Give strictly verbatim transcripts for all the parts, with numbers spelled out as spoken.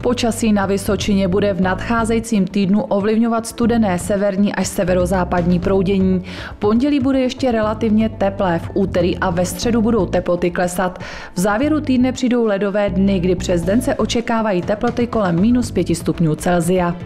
Počasí na Vysočině bude v nadcházejícím týdnu ovlivňovat studené severní až severozápadní proudění. Pondělí bude ještě relativně teplé, v úterý a ve středu budou teploty klesat. V závěru týdne přijdou ledové dny, kdy přes den se očekávají teploty kolem minus pěti stupňů Celsia.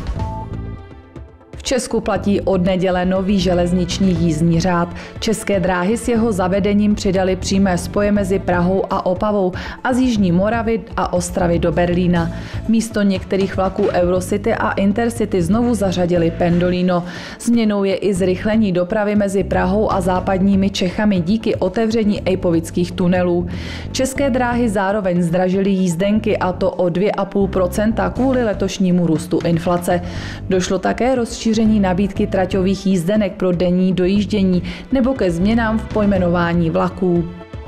V Česku platí od neděle nový železniční jízdní řád. České dráhy s jeho zavedením přidaly přímé spoje mezi Prahou a Opavou a z Jižní Moravy a Ostravy do Berlína. Místo některých vlaků Eurocity a Intercity znovu zařadili Pendolino. Změnou je i zrychlení dopravy mezi Prahou a západními Čechami díky otevření ejpovických tunelů. České dráhy zároveň zdražily jízdenky, a to o dvě a půl procenta kvůli letošnímu růstu inflace. Došlo také rozšíření nabídky traťových jízdenek pro denní dojíždění nebo ke změnám v pojmenování vlaků.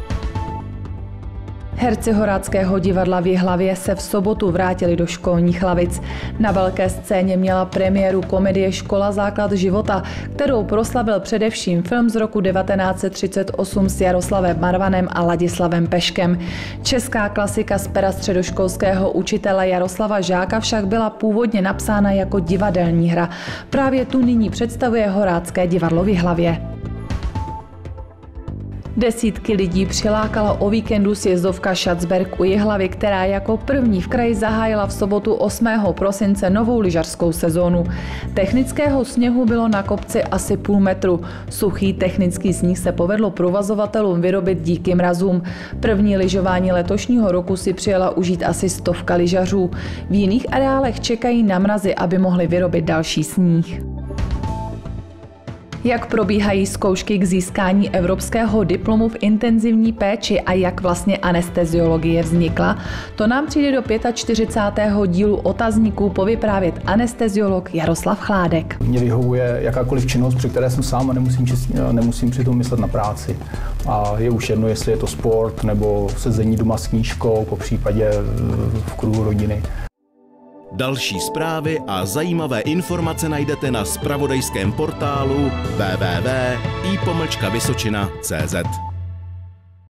Herci Horáckého divadla v Jihlavě se v sobotu vrátili do školních lavic. Na velké scéně měla premiéru komedie Škola základ života, kterou proslavil především film z roku devatenáct set třicet osm s Jaroslavem Marvanem a Ladislavem Peškem. Česká klasika z pera středoškolského učitele Jaroslava Žáka však byla původně napsána jako divadelní hra. Právě tu nyní představuje Horácké divadlo v Jihlavě. Desítky lidí přilákala o víkendu sjezdovka Schatzberg u Jihlavy, která jako první v kraji zahájila v sobotu osmého prosince novou lyžařskou sezónu. Technického sněhu bylo na kopci asi půl metru. Suchý technický sníh se povedlo provozovatelům vyrobit díky mrazům. První lyžování letošního roku si přijela užít asi stovka lyžařů. V jiných areálech čekají na mrazy, aby mohli vyrobit další sníh. Jak probíhají zkoušky k získání evropského diplomu v intenzivní péči a jak vlastně anesteziologie vznikla, to nám přijde do čtyřicátého pátého dílu otazníků povyprávět anesteziolog Jaroslav Chládek. Mně vyhovuje jakákoliv činnost, při které jsem sám a nemusím, nemusím přitom myslet na práci. A je už jedno, jestli je to sport nebo sezení doma s knížkou, po případě v kruhu rodiny. Další zprávy a zajímavé informace najdete na zpravodajském portálu w w w tečka i pomlčka vysočina tečka cé zet.